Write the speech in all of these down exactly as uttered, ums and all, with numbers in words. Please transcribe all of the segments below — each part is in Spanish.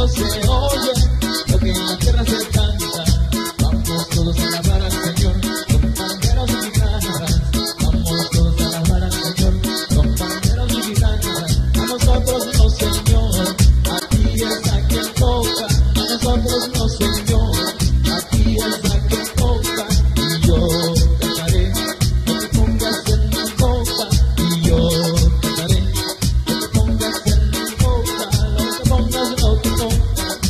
se oye, lo que en la tierra se canta. Vamos todos a alabar al Señor con panderos y guitarras. Vamos todos a alabar al Señor con panderos y guitarras. A nosotros no, Señor, a ti es a quien toca. A nosotros no, Señor, a ti es a quien toca. Y yo cantaré, no te pongas en mi boca. Y yo cantaré, no te pongas en mi boca. No te pongas, no te pongas.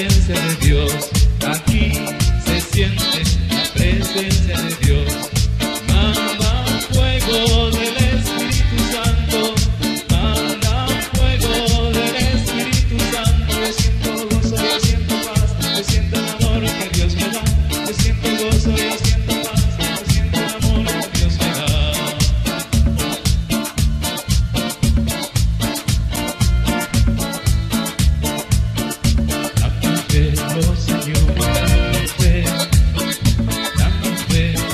presencia de Dios, aquí se siente la presencia de Dios. Manda fuego del Espíritu Santo, manda fuego del Espíritu Santo. Yo siento gozo, yo siento paz, yo siento el amor que Dios me da. Yo siento gozo, yo siento paz, yo siento el amor que Dios me da. Dame fe, oh Señor, dame fe, dame fe.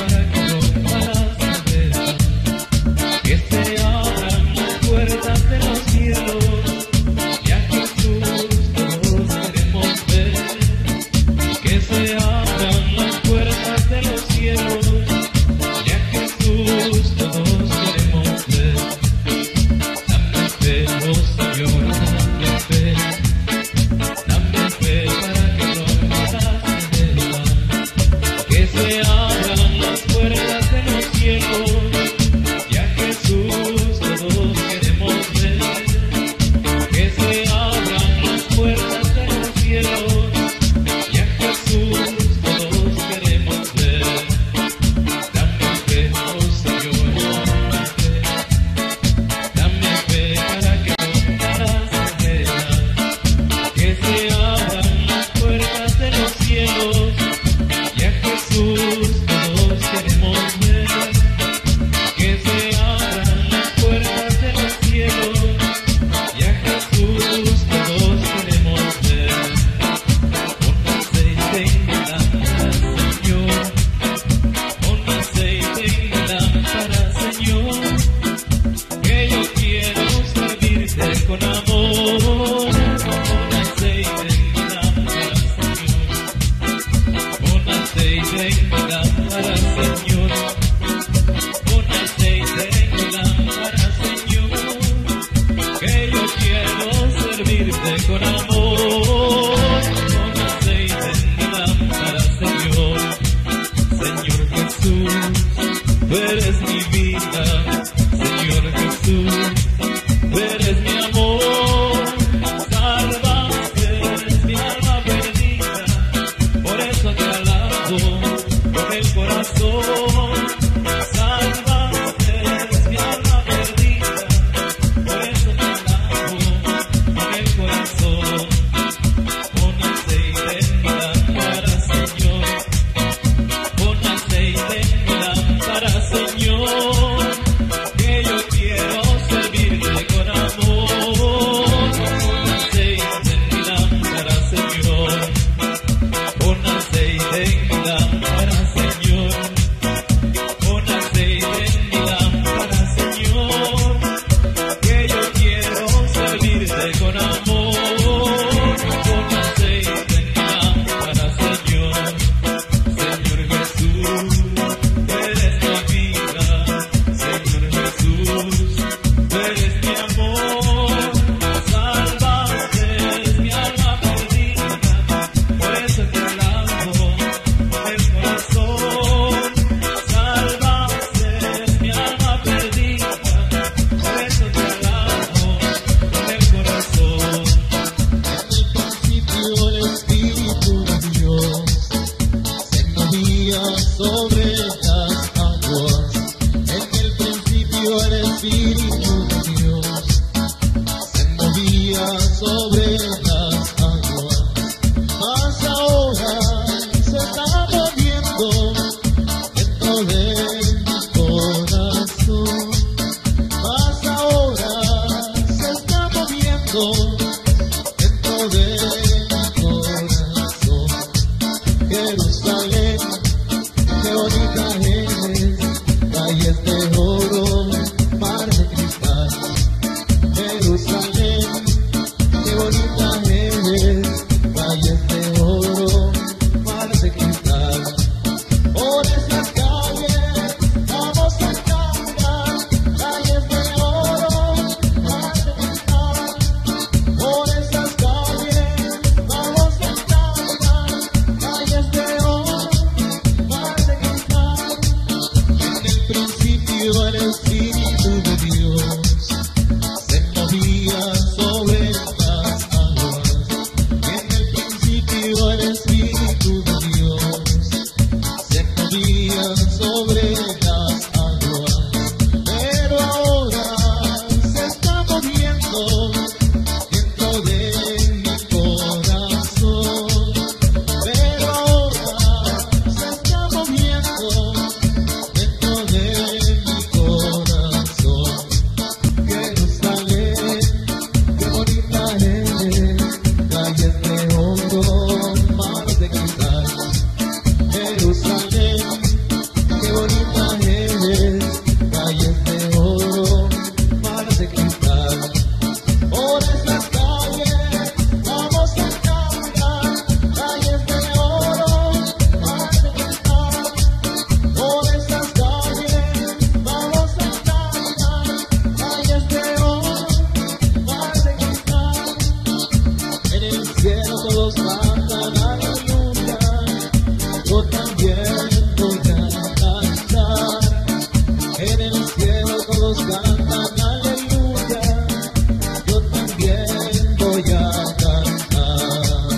envió el Espíritu de Dios, se movía sobre las aguas, pero ahora se está moviendo dentro de mi corazón, pero ahora se está moviendo dentro de mi corazón. Jerusalén, qué bonita eres, calles de oro, mares de cristal. Jerusalén, qué bonita eres, calles de oro, mares de cristal. Por esas calles vamos a caminar, calles de oro, mares de cristal. Por esas calles vamos a caminar, calles de oro, mares de cristal. En el cielo todos cantan aleluya, yo también voy a cantar. En el cielo todos cantan aleluya, yo también voy a cantar.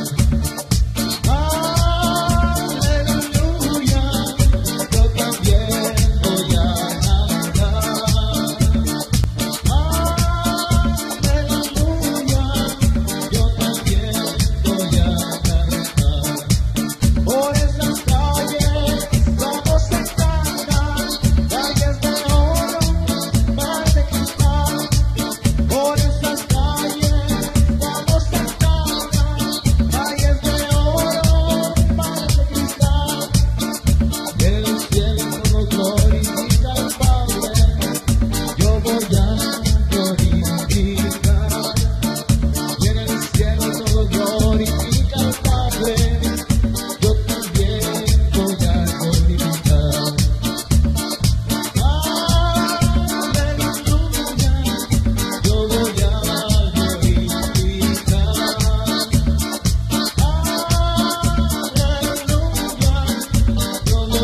Aleluya, yo también voy a cantar. Aleluya, yo también voy a cantar. Por esas calles vamos a cantar, calles de oro, mares de cristal. Por esas calles vamos a cantar, calles de oro, mares de cristal. En el cielo todo glorifica al Padre, yo voy a glorificar. Y en el cielo todo glorifica al Padre, yo también voy a glorificar. Aleluya, yo voy a glorificar. Aleluya, yo voy a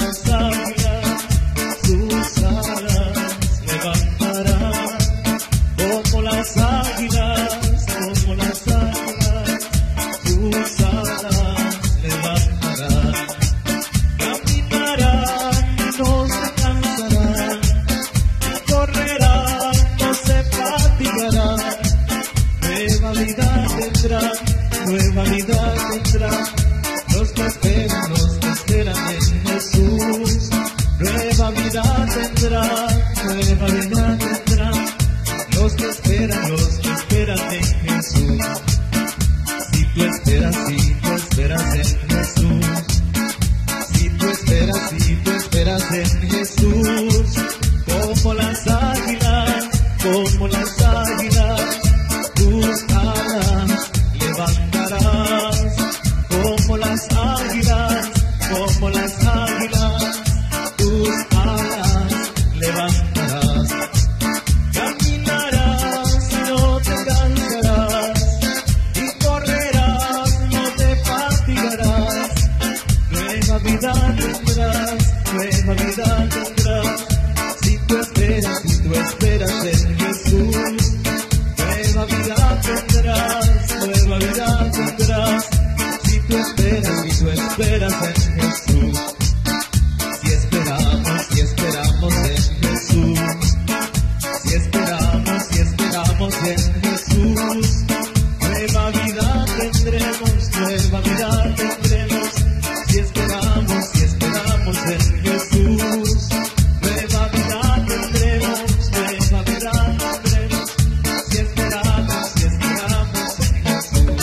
las águilas, sus alas levantarán, como las águilas, como las águilas, sus alas levantarán, caminarán, no se cansarán, correrán, no se fatigarán, nueva vida tendrán, nueva vida tendrán, los que esperan, los que esperan en Jesús, nueva vida tendrán, nueva vida tendrán, los que esperan, los que esperan en Jesús. Si tú esperas, si tú esperas en Jesús, si tú esperas, si tú esperas en Jesús, como las águilas, como las águilas, tus alas levantarás, como las águilas, como las águilas, tus alas levantarás, caminarás y no te cansarás, y correrás, no te fatigarás, nueva vida tendrás, nueva vida tendrás, si tú esperas, si tú esperas en Jesús, nueva vida tendrás, nueva vida tendrás, si tú esperas, si tú esperas en Jesús. Si esperamos, si esperamos en Jesús, si esperamos, si esperamos en Jesús, nueva vida tendremos, nueva vida tendremos, si esperamos, si esperamos en Jesús, nueva vida tendremos, nueva vida tendremos, si esperamos, si esperamos en Jesús,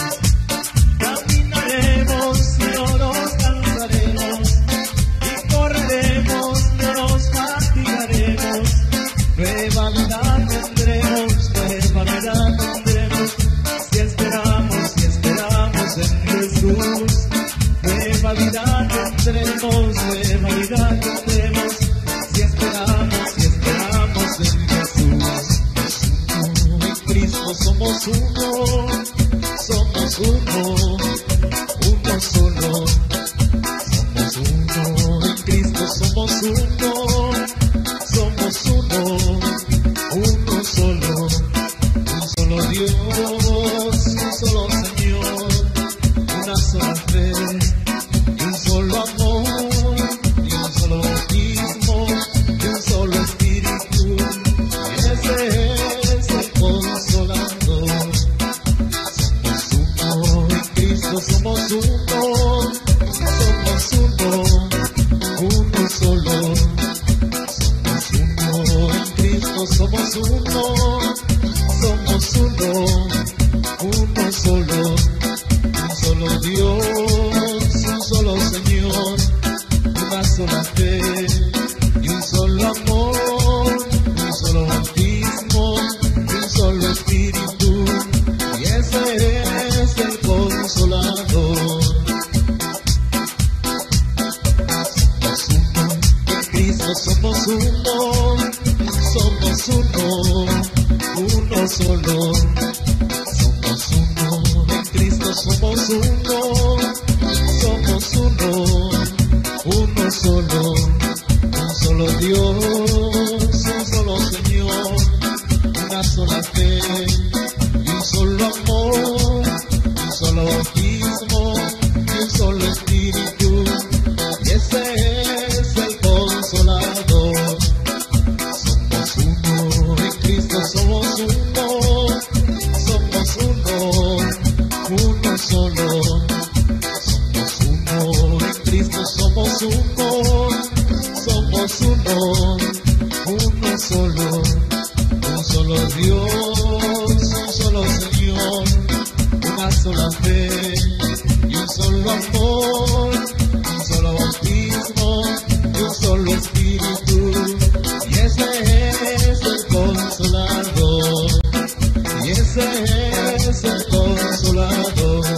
caminaremos y no nos cansaremos, y correremos, no nos fatigaremos, nueva vida tendremos, nueva vida tendremos, si esperamos, si esperamos en Jesús, nueva vida tendremos, nueva vida tendremos, si esperamos, si esperamos en Jesús. En Cristo somos uno, somos uno, uno solo, somos uno, en Cristo somos uno, somos uno, uno solo, un solo Dios, un solo Señor, una sola fe, y un solo amor, y un solo bautismo, y un solo Espíritu, y ese es el Consolador. Somos uno, en Cristo somos uno, somos uno, uno solo. Somos uno, en Cristo somos uno, somos uno, uno solo, un solo Dios, un solo Señor, una sola fe, y un solo amor, un solo bautismo, y un solo Espíritu, y ese es el Consolador. Somos uno, en Cristo somos uno, somos uno, uno solo. Somos uno, en Cristo somos uno, somos uno, uno solo, un solo Dios, un solo Señor, una sola fe, y un solo amor, un solo bautismo, y un solo Espíritu, y ese es el Consolador. Somos uno, en Cristo somos uno, somos uno, uno solo. Somos uno, en Cristo somos uno, somos uno, uno solo, un solo Dios, un solo Señor, una sola fe, y un solo amor, un solo bautismo, y un solo Espíritu, y ese es el Consolador, y ese es el Consolador.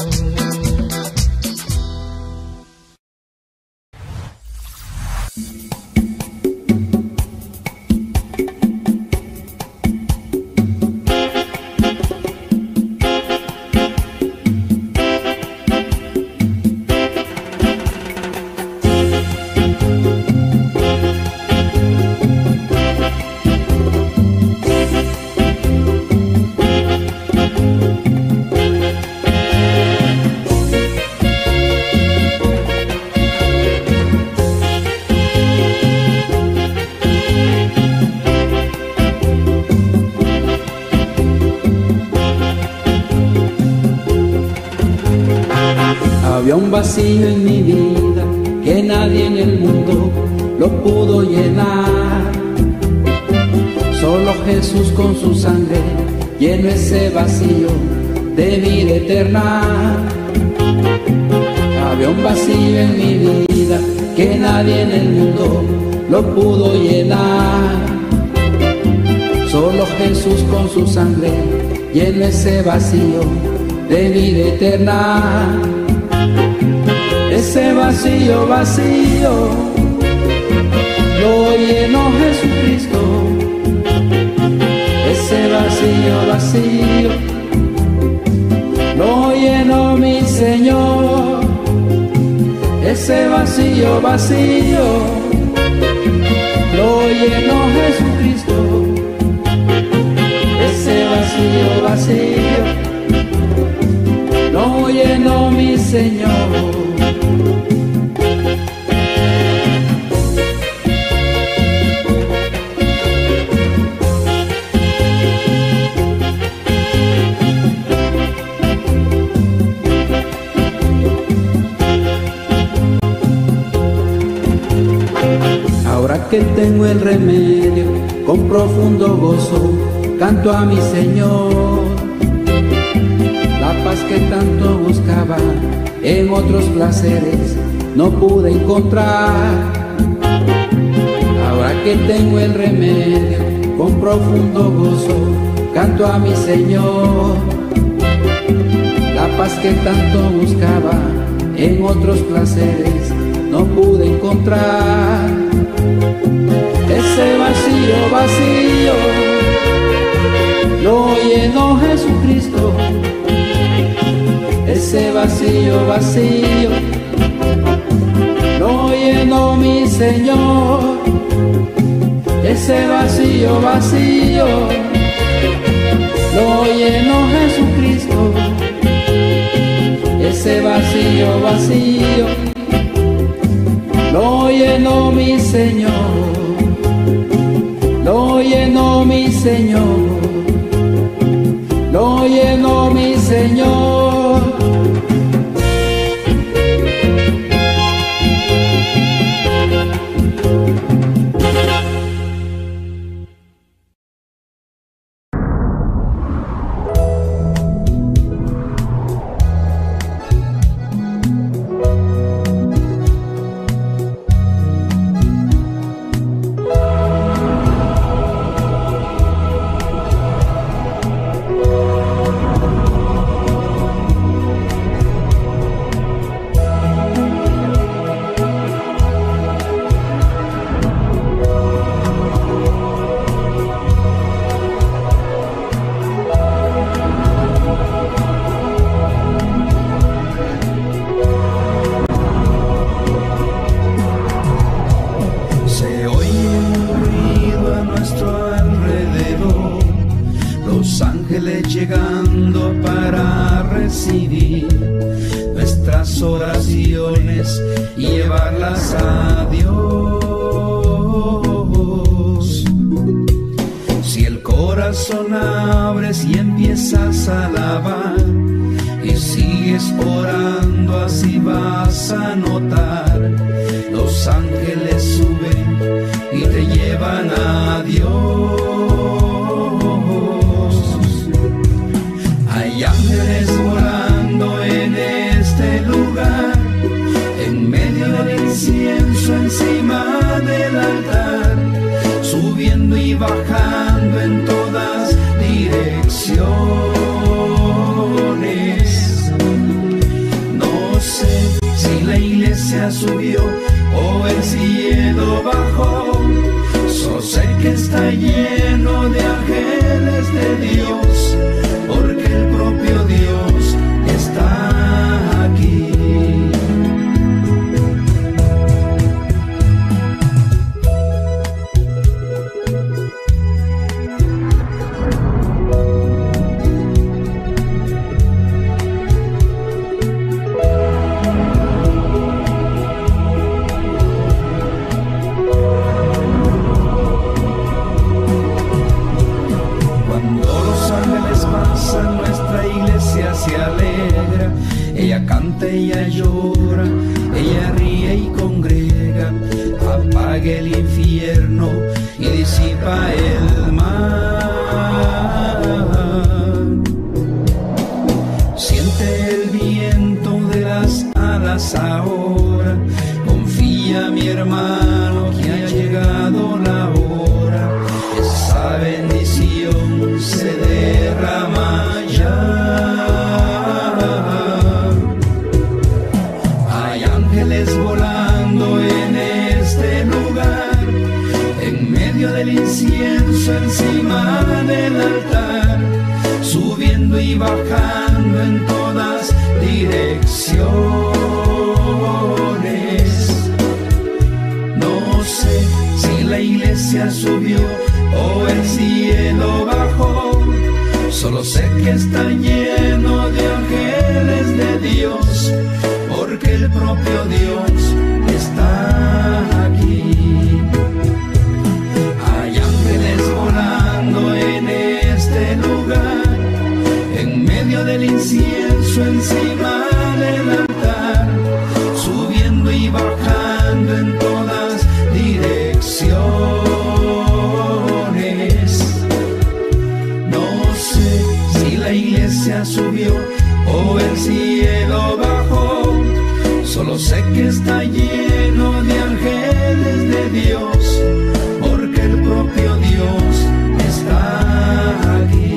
un vacío en mi vida que nadie en el mundo lo pudo llenar. Solo Jesús con su sangre llenó ese vacío de vida eterna. Había un vacío en mi vida que nadie en el mundo lo pudo llenar. Solo Jesús con su sangre llenó ese vacío de vida eterna. Ese vacío, vacío, lo llenó Jesucristo. Ese vacío, vacío, lo llenó mi Señor. Ese vacío, vacío, lo llenó Jesucristo. Ese vacío, vacío, lo llenó mi Señor. Ahora que tengo el remedio, con profundo gozo canto a mi Señor. La paz que tanto buscaba en otros placeres no pude encontrar. Ahora que tengo el remedio, con profundo gozo canto a mi Señor. La paz que tanto buscaba en otros placeres no pude encontrar. Ese vacío, vacío, lo llenó Jesucristo. Ese vacío, vacío, lo llenó mi Señor. Ese vacío, vacío, lo llenó Jesucristo. Ese vacío, vacío, lo llenó mi Señor. Lo llenó mi Señor. Lo llenó mi Señor. Llegando para recibir nuestras oraciones y llevarlas a Dios. Si el corazón abres y empiezas a alabar y sigues orando, así vas a notar los ángeles suben y te llevan a Dios. Hay ángeles volando en este lugar, en medio del incienso, encima del altar, subiendo y bajando en todas direcciones. No sé si la iglesia subió o el cielo bajó, solo sé que está lleno de ángeles de Dios, porque el propio Dios está aquí. invierno y disipa el mar. Siente el viento de las alas ahora, confía mi hermano que ha llegado la hora, esa bendición se derrama ya. Hay ángeles volando en este lugar, en medio del incienso encima del altar, subiendo y bajando en todas direcciones. No sé si la iglesia subió o el cielo bajó, solo sé que está lleno de ángeles de Dios, porque el propio Dios está aquí. Hay ángeles volando en este lugar, en medio del incienso encima del altar, subiendo y bajando en todas direcciones. No sé si la iglesia subió o el cielo bajó, solo sé que está lleno de ángeles de Dios, porque el propio Dios está aquí.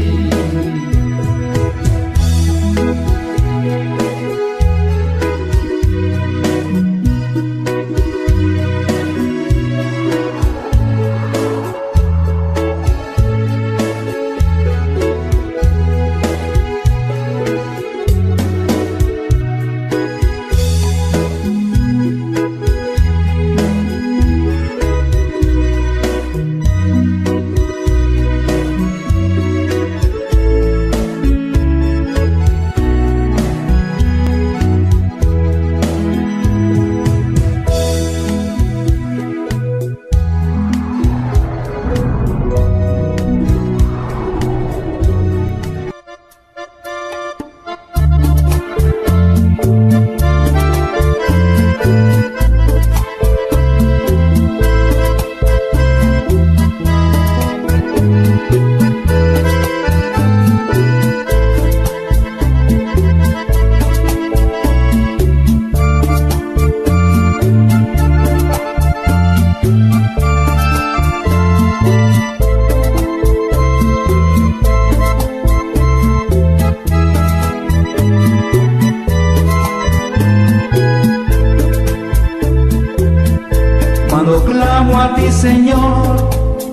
Señor,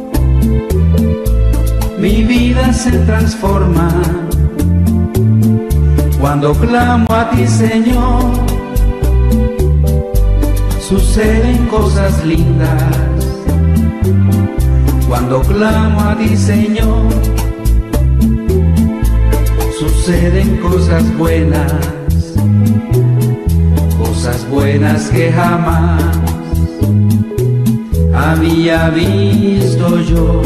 mi vida se transforma. Cuando clamo a ti, Señor, suceden cosas lindas. Cuando clamo a ti, Señor, suceden cosas buenas, cosas buenas que jamás había visto yo.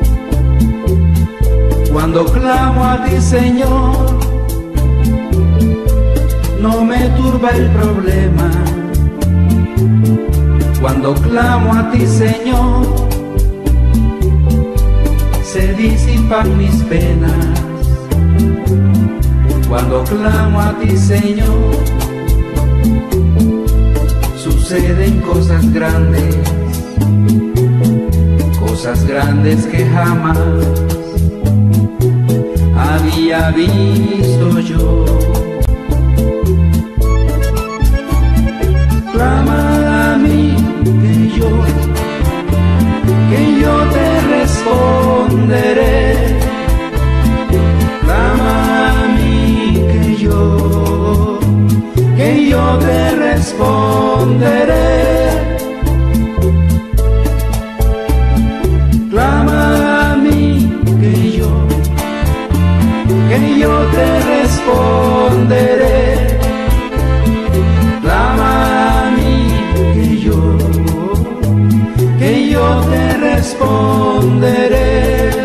Cuando clamo a ti, Señor, no me turba el problema. Cuando clamo a ti, Señor, se disipan mis penas. Cuando clamo a ti, Señor, suceden cosas grandes, cosas grandes que jamás había visto yo. Clama a mí que yo, que yo te responderé. Clama a mí que yo, que yo te responderé. Clama a mí que yo, que yo te responderé. Clama a mí que yo, que yo te responderé.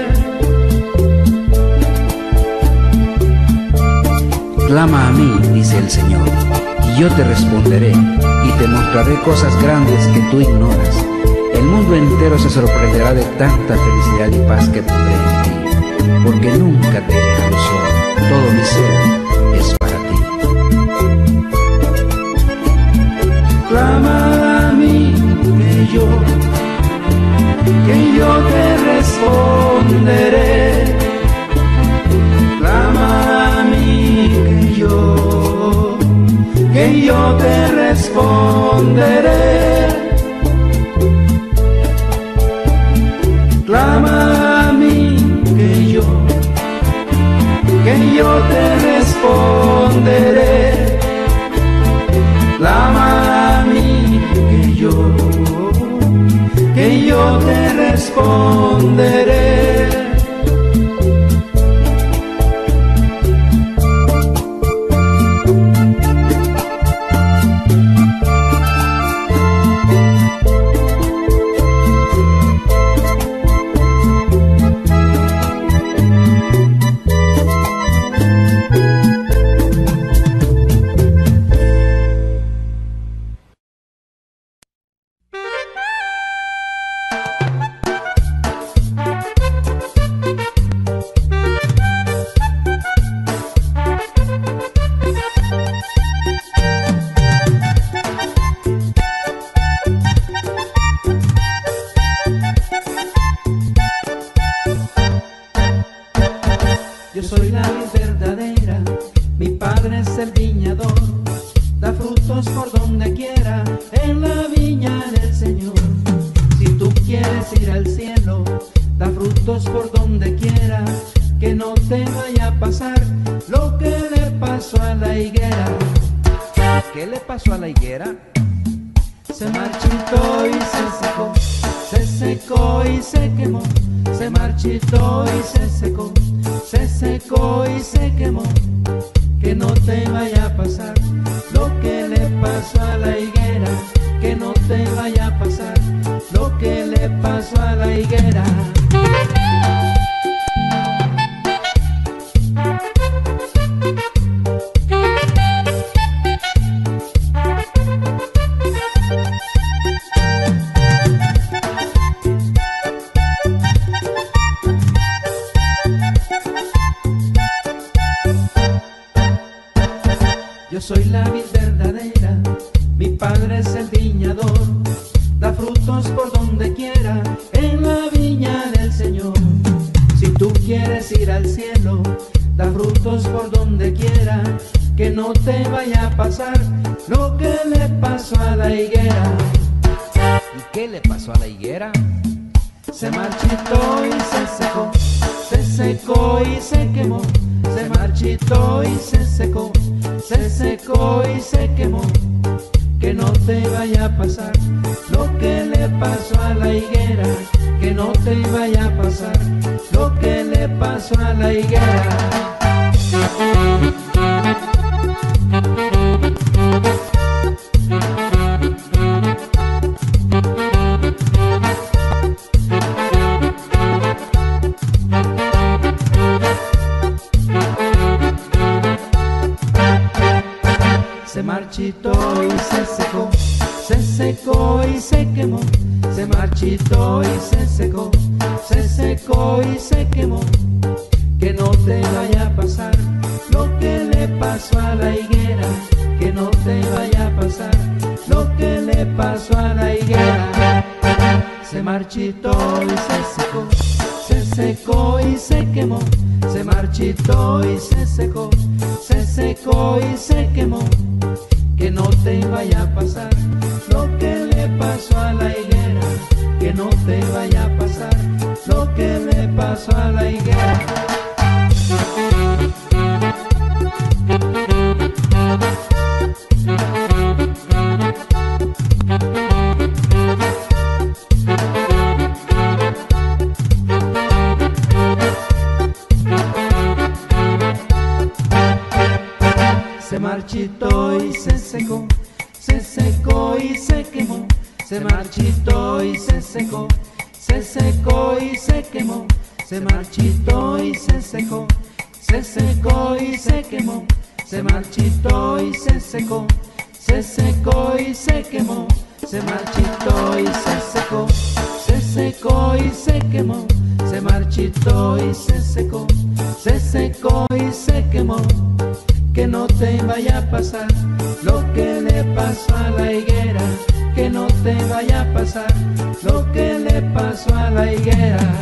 Clama a mí, dice el Señor, y yo te responderé, y te mostraré cosas grandes que tú ignoras. el mundo entero se sorprenderá de tanta felicidad y paz que tendré en ti, porque nunca te he dejado solo, todo mi ser es para ti. Clama a mí que yo, que yo te responderé. Clama a mí que yo, que yo te responderé. Clama a mí que yo, que yo te responderé. Clama a mí que yo, que yo te responderé. Yo soy la vid verdadera, mi padre es el viñador, da frutos por donde quiera en la viña del Señor. Si tú quieres ir al cielo, da frutos por donde quiera, que no te vaya a pasar lo que le pasó a la higuera. ¿Qué le pasó a la higuera? Se marchitó y se secó, se secó y se quemó, se marchitó y se secó, se secó y se quemó. Que no te vaya a pasar lo que le pasó a la higuera, que no te vaya a pasar lo que le pasó a la higuera. Yo soy la vid verdadera, mi padre es el viñador, da frutos por donde quiera en la viña del Señor. Si tú quieres ir al cielo, da frutos por donde quiera, que no te vaya a pasar lo que le pasó a la higuera. ¿Y qué le pasó a la higuera? Se marchitó y se secó, se secó y se quemó, se marchitó y se secó, se secó y se quemó. Que no te vaya a pasar lo que le pasó a la higuera, que no te vaya a pasar lo que le pasó a la higuera. Se marchitó y se secó, se secó y se quemó, se marchitó y se secó, se secó y se quemó. Que no te vaya a pasar lo que le pasó a la higuera, que no te vaya a pasar lo que le pasó a la higuera. Se marchitó y se secó, se secó y se quemó, se marchitó y se secó, se secó y se quemó. Que no te vaya a pasar lo que le pasó a la higuera, que no te vaya a pasar lo que le pasó a la higuera. Se marchitó y se secó, se secó y se quemó, se marchitó y se secó, se secó y se quemó, se marchitó y se secó, se secó y se quemó, se marchitó y se secó, se secó y se quemó, se marchitó y se secó. secó y se quemó, se marchitó y se secó, se secó y se quemó. Que no te vaya a pasar lo que le pasó a la higuera, que no te vaya a pasar lo que le pasó a la higuera.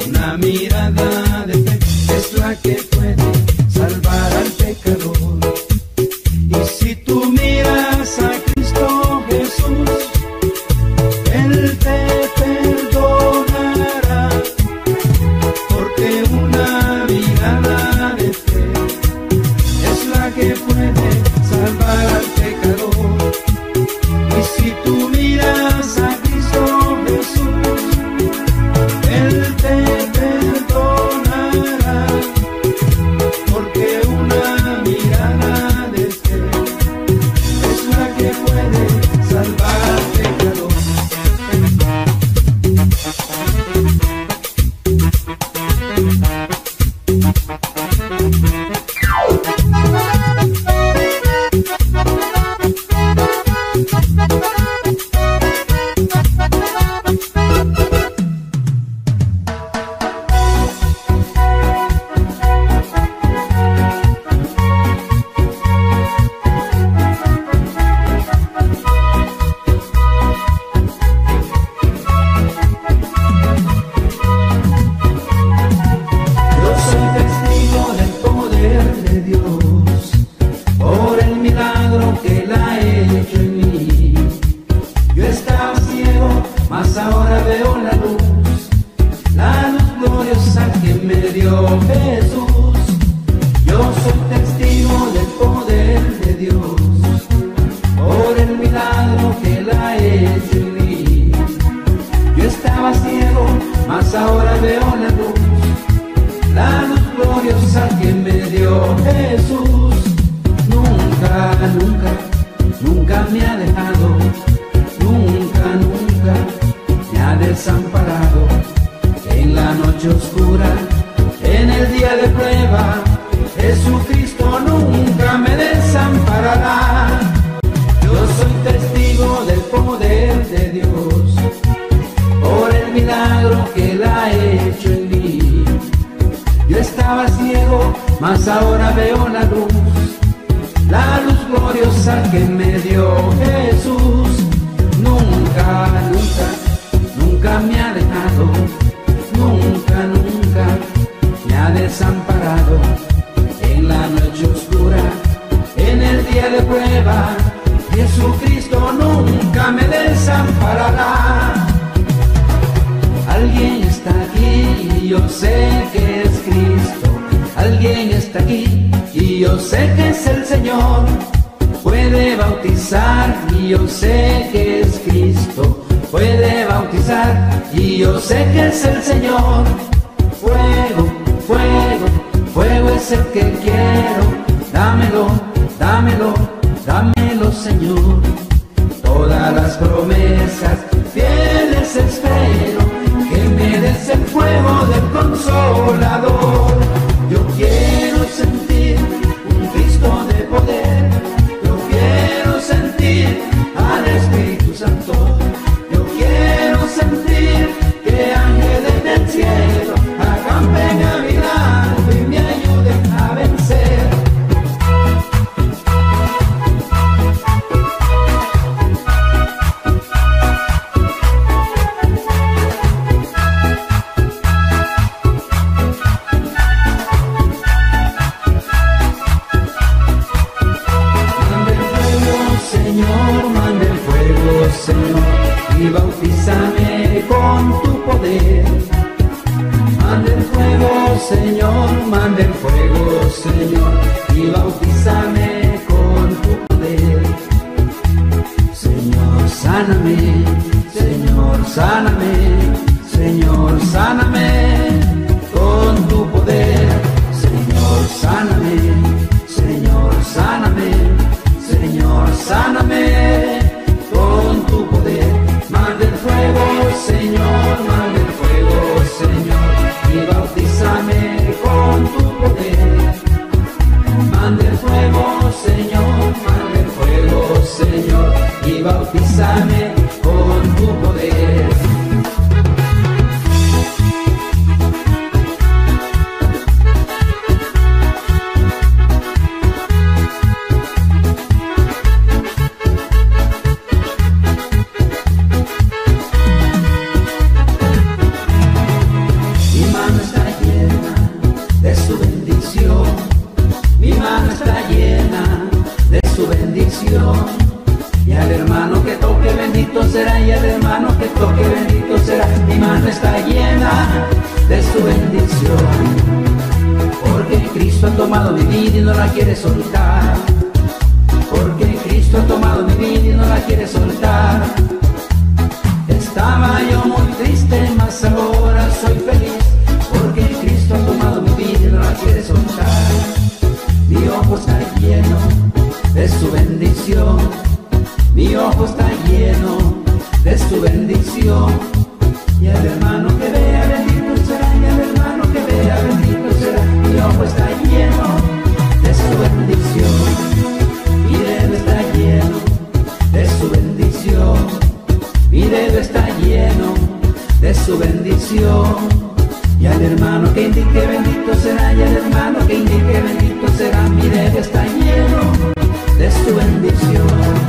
mirada de fe es la que puede salvar al pecador. mas ahora veo la luz, la luz gloriosa que me dio Jesús. Nunca, nunca, nunca me ha dejado, nunca, nunca me ha desamparado. En la noche oscura, en el día de prueba, Jesucristo nunca me desamparará. Alguien está aquí y yo sé que es Cristo. Alguien está aquí y yo sé que es el Señor. Puede bautizar y yo sé que es Cristo. Puede bautizar y yo sé que es el Señor. Fuego, fuego, fuego es el que quiero. Dámelo, dámelo, dámelo, Señor. Todas las promesas fieles espero, que me des el fuego del Consolador. Yo quiero sentir un Cristo de poder, yo quiero sentir al Espíritu Santo, yo quiero sentir que ángeles del cielo acampen a mi lado y me ayuden a vencer. Señor, y bautízame con tu poder. Manda el fuego, Señor, manda el fuego, Señor, y bautízame con tu poder. Señor, sáname, Señor, sáname, Señor, sáname con tu poder. Señor, sáname, Señor, sáname, Señor, sáname con tu poder. Manda el fuego, Señor, manda el fuego, Señor, y bautízame con tu poder. Manda el fuego, Señor, manda el fuego, Señor, y bautízame con tu poder. Y al hermano que toque bendito será, y al hermano que toque bendito será. Mi mano está llena de su bendición, porque Cristo ha tomado mi vida y no la quiere soltar. Porque Cristo ha tomado mi vida y no la quiere soltar. Estaba yo muy triste, mas ahora soy feliz, porque Cristo ha tomado mi vida y no la quiere soltar. Mi ojo está lleno de su bendición, mi ojo está lleno de su bendición. Y el hermano que vea bendito será, y el hermano que vea bendito será. Mi ojo está lleno de su bendición, mi dedo está lleno de su bendición, mi dedo está lleno de su bendición. Y al hermano que indique bendito será, y al hermano que indique bendito será. Mi dedo está lleno de su bendición,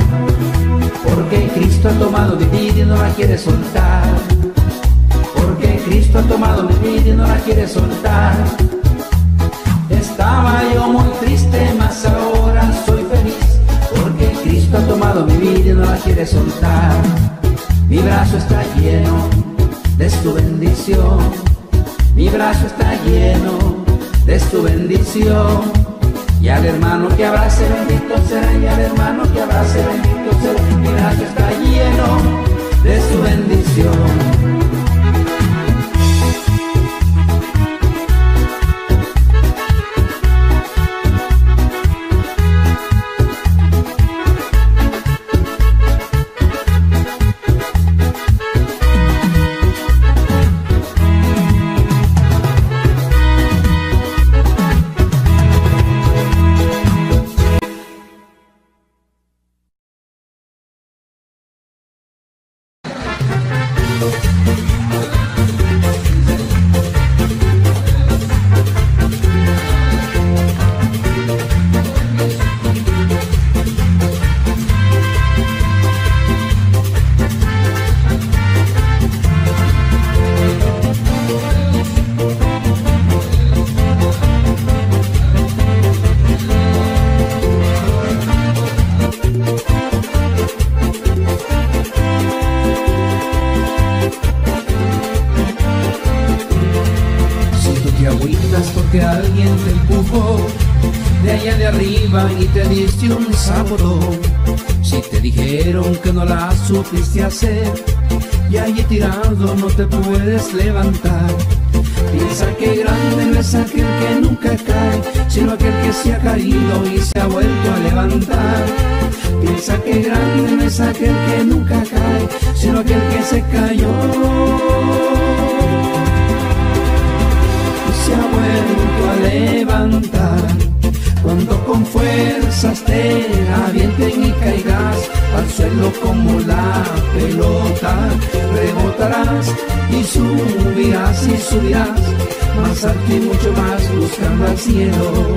porque Cristo ha tomado mi vida y no la quiere soltar. Porque Cristo ha tomado mi vida y no la quiere soltar. Estaba yo muy triste, mas ahora soy feliz, porque Cristo ha tomado mi vida y no la quiere soltar. Mi brazo está lleno de su bendición, mi brazo está lleno de su bendición. Y al hermano que abrace bendito será, y al hermano que abrace bendito será. Mi brazo está lleno de su bendición. y te diste un sábado. Si te dijeron que no la supiste hacer, y allí tirado no te puedes levantar. Piensa que grande no es aquel que nunca cae, sino aquel que se ha caído y se ha vuelto a levantar. Piensa que grande no es aquel que nunca cae, sino aquel que se cayó y se ha vuelto a levantar. Cuando con fuerzas te avienten y caigas al suelo como la pelota, rebotarás y subirás y subirás más alto y mucho más buscando al cielo.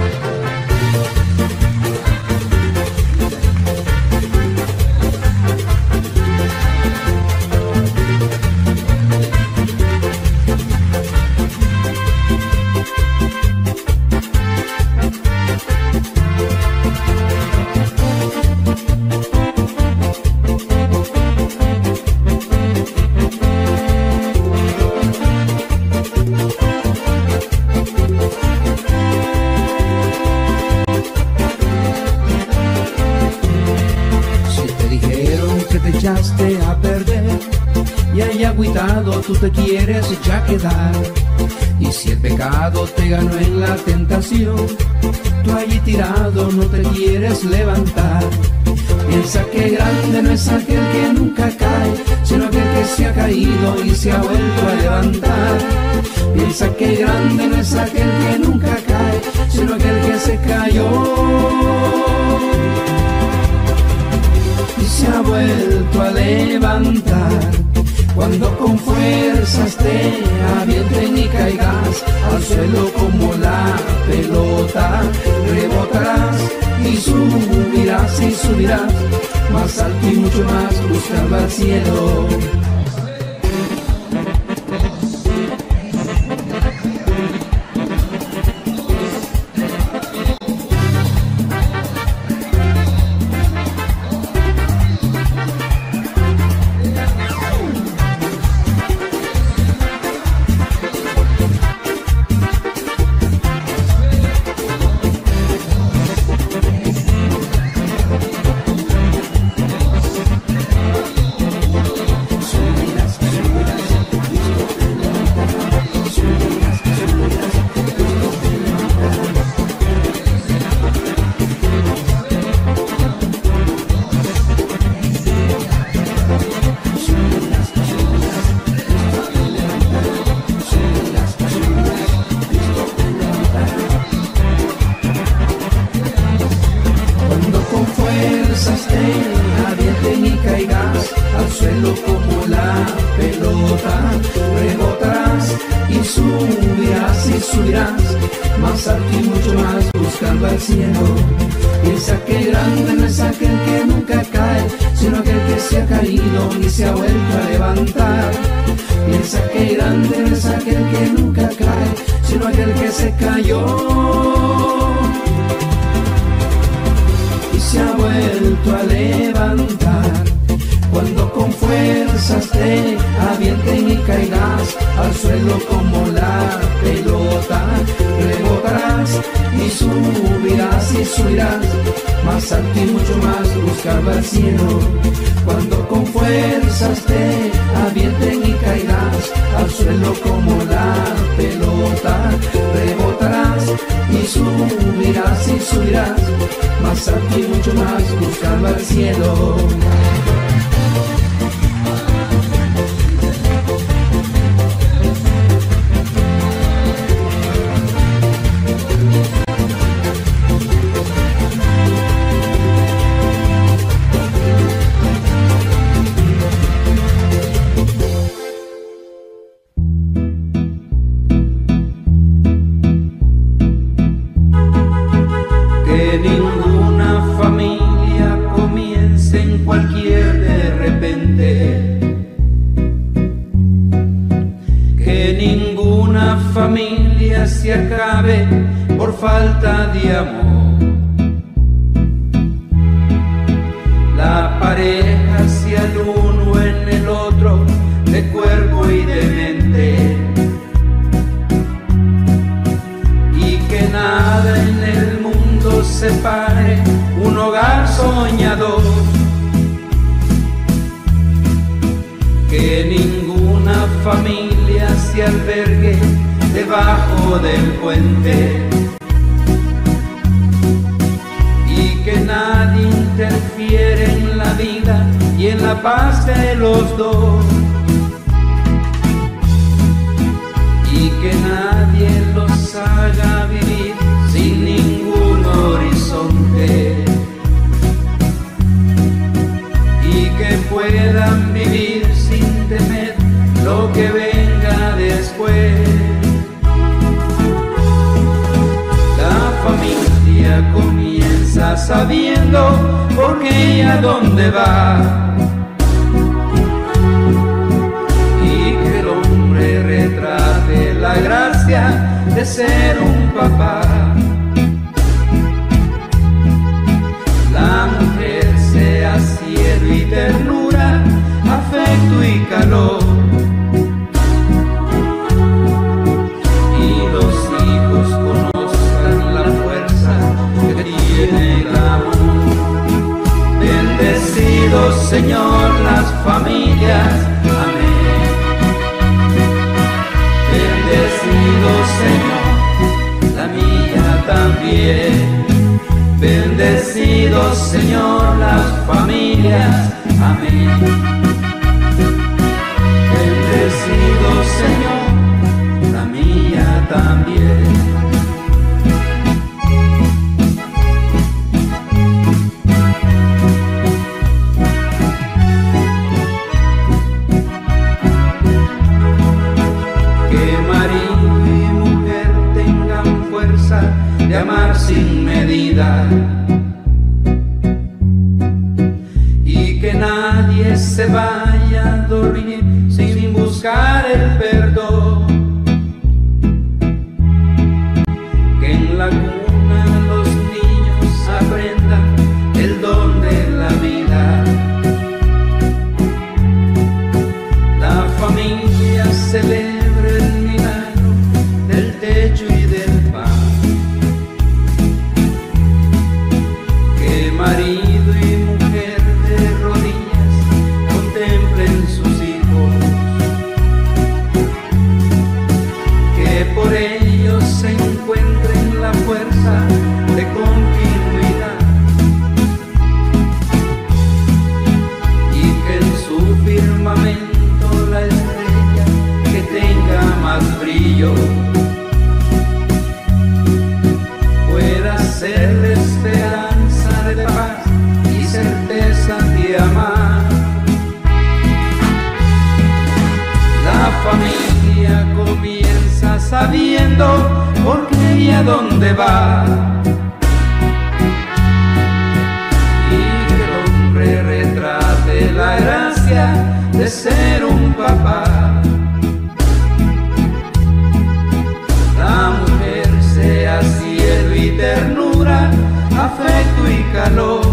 A perder y ahí agüitado tú te quieres ya quedar. Y si el pecado te ganó en la tentación, tú allí tirado no te quieres levantar. Piensa que grande no es aquel que nunca cae, sino aquel que se ha caído y se ha vuelto a levantar. Piensa que grande no es aquel que nunca cae, sino aquel que se cayó y se ha vuelto a levantar. Cuando con fuerzas te avienten y caigas al suelo como la pelota, rebotarás y subirás y subirás más alto y mucho más buscando al cielo. Avienten y caigas al suelo como la pelota, rebotarás y subirás y subirás más alto y mucho más buscando al cielo. Piensa que grande no es aquel que nunca cae, sino aquel que se ha caído y se ha vuelto a levantar. Piensa que grande no es aquel que nunca cae, sino aquel que se cayó y se ha vuelto a levantar. Cuando con fuerzas te avienten y caigas al suelo como la pelota, rebotarás y subirás y subirás más alto y mucho más buscando al cielo. Cuando con fuerzas te avienten y caigas al suelo como la pelota, rebotarás y subirás y subirás más alto y mucho más buscando al cielo. Que ninguna familia comience en cualquier de repente. Que ninguna familia se acabe por falta de amor. La pareja sea el uno en el otro, de cuerpo y de mente. Y que nada en el mundo separe madre un hogar soñador, que ninguna familia se albergue debajo del puente y que nadie interfiere en la vida y en la paz de los dos, y que nadie los haga vivir sin ningún horizonte, y que puedan vivir sin temer lo que venga después. La familia comienza sabiendo por qué y a dónde va, y que el hombre retrate la gracia de ser un papá. La mujer sea cielo y ternura, afecto y calor, y los hijos conozcan la fuerza que tiene el amor. Bendecidos, Señor, las familias, amén. Bendecidos, Señor, la mía también. Bendecidos, Señor, las familias, amén. Bendecidos, Señor, la mía también. Que marido y mujer tengan fuerza de amar sin medida, y que nadie se vaya a dormir sin buscar el perdón, que en la cuna los niños aprendan el don de la vida. La familia celebre el milagro del techo y del pan, que marido y mujer de rodillas contemplen sus hijos, que por ellos se encuentren la fuerza de continuidad, y que en su firmamento la estrella que tenga más brillo pueda ser la esperanza de paz y certeza de amar. La familia comienza sabiendo por qué y a dónde va, y que el hombre retrate la gracia de ser un papá. La mujer sea cielo y ternura, afecto y calor,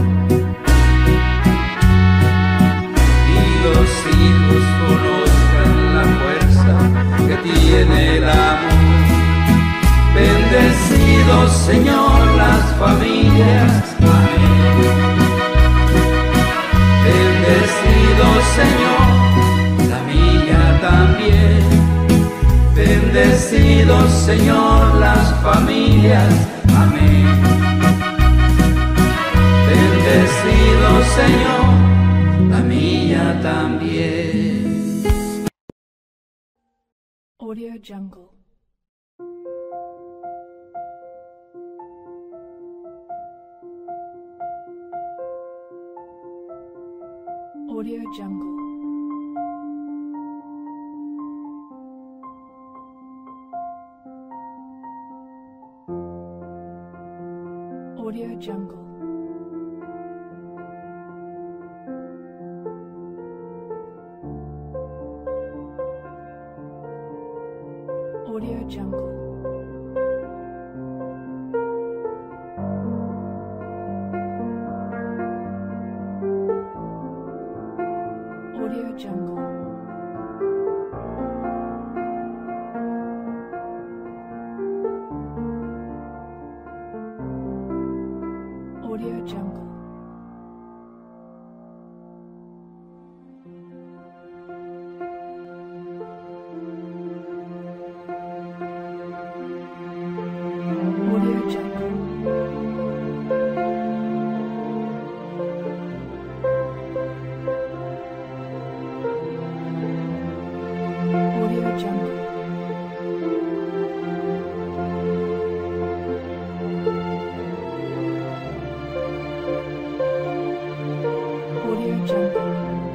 y los hijos conozcan la fuerza que tiene el amor. Bendecidos, Señor, las familias, amén. Bendecidos, Señor, la mía también. Bendecidos, Señor, las familias, amén. Bendecidos, Señor, la mía también. Audio Jungle. Audio Jungle. Audio Jungle. Audio Jungle. Audio Jungle. Audio Jungle. Audio Jungle. Audio Jungle. Audio Jungle.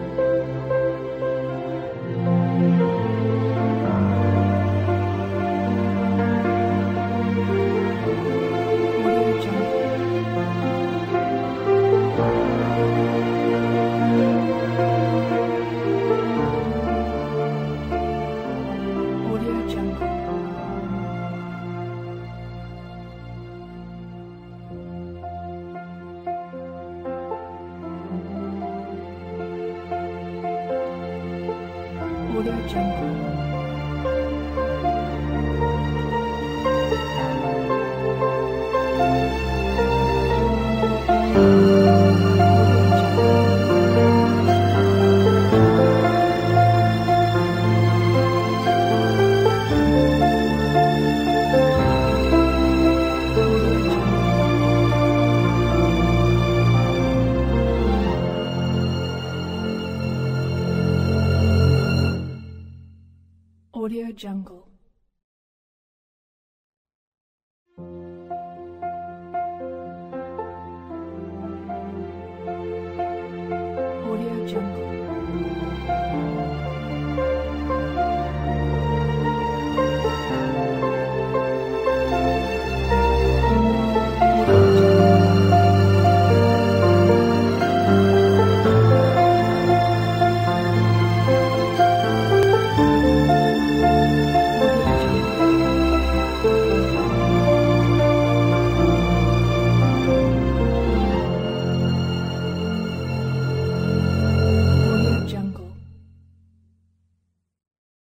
Audio Jungle. Audio Jungle. Audio Jungle. Audio Jungle. Audio Jungle.